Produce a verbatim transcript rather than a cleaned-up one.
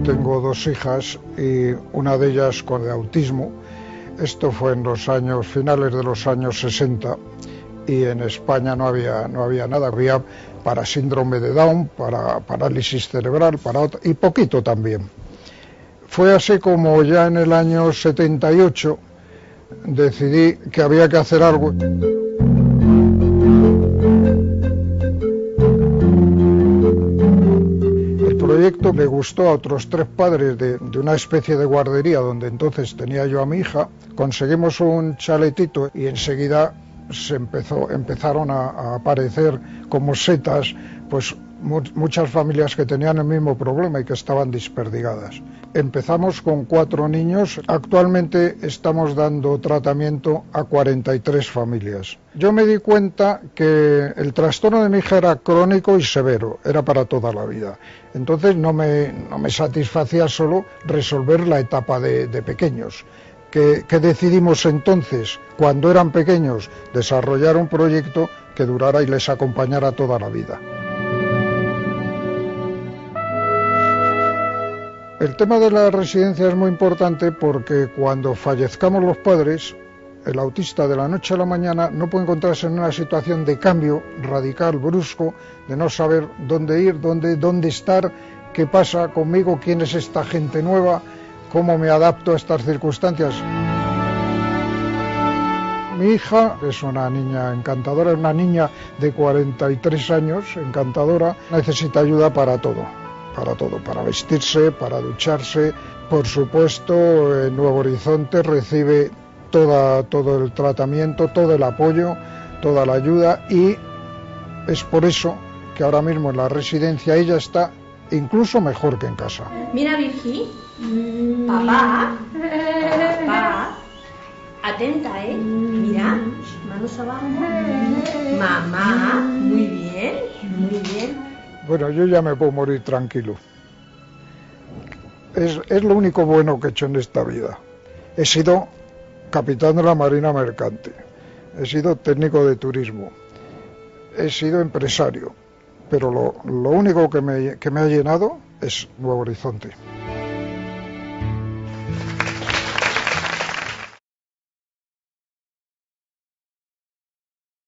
tengo dos hijas y una de ellas con autismo. Esto fue en los años finales de los años sesenta y en España no había, no había nada. Había para síndrome de Down, para parálisis cerebral, para otro, y poquito también. Fue así como ya en el año setenta y ocho decidí que había que hacer algo. El proyecto le gustó a otros tres padres de, de una especie de guardería donde entonces tenía yo a mi hija. Conseguimos un chaletito y enseguida se empezó, empezaron a, a aparecer como setas, pues mu muchas familias que tenían el mismo problema y que estaban desperdigadas. Empezamos con cuatro niños, actualmente estamos dando tratamiento a cuarenta y tres familias. Yo me di cuenta que el trastorno de mi hija era crónico y severo, era para toda la vida. Entonces no me, no me satisfacía solo resolver la etapa de, de pequeños. Que, que decidimos entonces, cuando eran pequeños, desarrollar un proyecto que durara y les acompañara toda la vida. El tema de la residencia es muy importante porque cuando fallezcamos los padres, el autista de la noche a la mañana no puede encontrarse en una situación de cambio radical, brusco, de no saber dónde ir, dónde, dónde estar, qué pasa conmigo, quién es esta gente nueva, cómo me adapto a estas circunstancias. Mi hija es una niña encantadora, es una niña de cuarenta y tres años, encantadora, necesita ayuda para todo, para todo, para vestirse, para ducharse. Por supuesto, en Nuevo Horizonte recibe toda, todo el tratamiento, todo el apoyo, toda la ayuda, y es por eso que ahora mismo en la residencia ella está incluso mejor que en casa. Mira, Virgi, papá, papá, atenta, ¿eh? Mira, manos abajo, mamá, muy bien, muy bien. Bueno, yo ya me puedo morir tranquilo. Es, es lo único bueno que he hecho en esta vida. He sido capitán de la Marina Mercante, he sido técnico de turismo, he sido empresario, pero lo, lo único que me, que me ha llenado es Nuevo Horizonte.